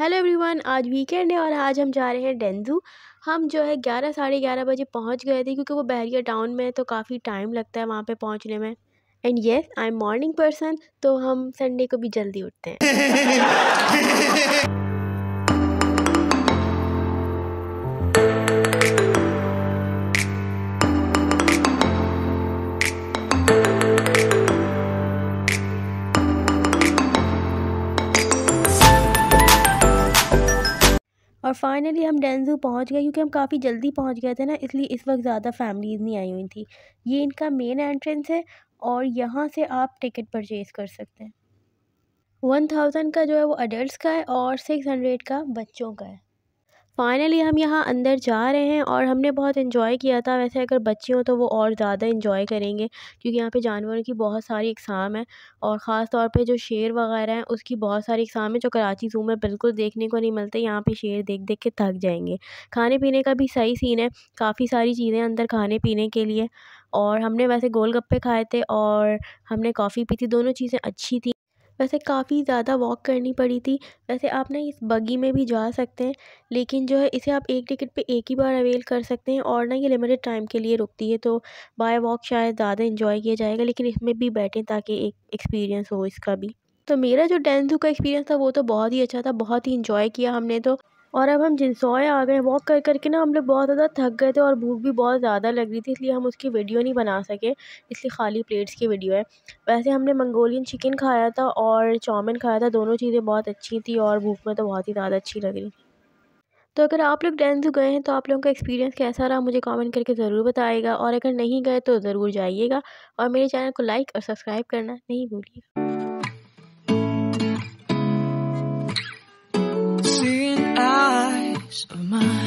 Hello everyone, आज weekend है और आज हम जा रहे हैं डेंजू। हम जो है 11 साढ़े 11 बजे पहुंच गए थे क्योंकि वो बहरिया टाउन में है तो काफ़ी टाइम लगता है वहां पे पहुंचने में। And yes, I am morning person, तो हम संडे को भी जल्दी उठते हैं। और फाइनली हम डेंजू पहुंच गए क्योंकि हम काफ़ी जल्दी पहुंच गए थे ना, इसलिए इस वक्त ज़्यादा फैमिलीज़ नहीं आई हुई थी। ये इनका मेन एंट्रेंस है और यहाँ से आप टिकट परचेज़ कर सकते हैं। 1000 का जो है वो अडल्ट्स का है और 600 का बच्चों का है। फाइनली हम यहाँ अंदर जा रहे हैं और हमने बहुत इन्जॉय किया था। वैसे अगर बच्चे हों तो वो और ज़्यादा इन्जॉय करेंगे क्योंकि यहाँ पे जानवरों की बहुत सारी इकसाम है और ख़ास तौर पे जो शेर वगैरह हैं उसकी बहुत सारी इकसाम है जो कराची ज़ू में बिल्कुल देखने को नहीं मिलते। यहाँ पे शेर देख देख के थक जाएंगे। खाने पीने का भी सही सीन है, काफ़ी सारी चीज़ें अंदर खाने पीने के लिए। और हमने वैसे गोलगप्पे खाए थे और हमने कॉफ़ी पी थी, दोनों चीज़ें अच्छी थी। वैसे काफ़ी ज़्यादा वॉक करनी पड़ी थी। वैसे आप ना इस बगी में भी जा सकते हैं, लेकिन जो है इसे आप एक टिकट पे एक ही बार अवेल कर सकते हैं और ना ये लिमिटेड टाइम के लिए रुकती है, तो बाय वॉक शायद ज़्यादा इन्जॉय किया जाएगा, लेकिन इसमें भी बैठें ताकि एक एक्सपीरियंस हो इसका भी। तो मेरा जो डेंजू का एक्सपीरियंस था वो तो बहुत ही अच्छा था, बहुत ही इन्जॉय किया हमने तो। और अब हम जिनसॉय आ गए। वॉक कर कर के ना हम लोग बहुत ज़्यादा थक गए थे और भूख भी बहुत ज़्यादा लग रही थी, इसलिए हम उसकी वीडियो नहीं बना सके, इसलिए खाली प्लेट्स की वीडियो है। वैसे हमने मंगोलियन चिकन खाया था और चाउमीन खाया था, दोनों चीज़ें बहुत अच्छी थी और भूख में तो बहुत ही ज़्यादा अच्छी लग रही थी। तो अगर आप लोग डेंजू गए हैं तो आप लोगों का एक्सपीरियंस कैसा रहा मुझे कमेंट करके ज़रूर बताइएगा, और अगर नहीं गए तो ज़रूर जाइएगा और मेरे चैनल को लाइक और सब्सक्राइब करना नहीं भूलिएगा। Seeing eyes of mine.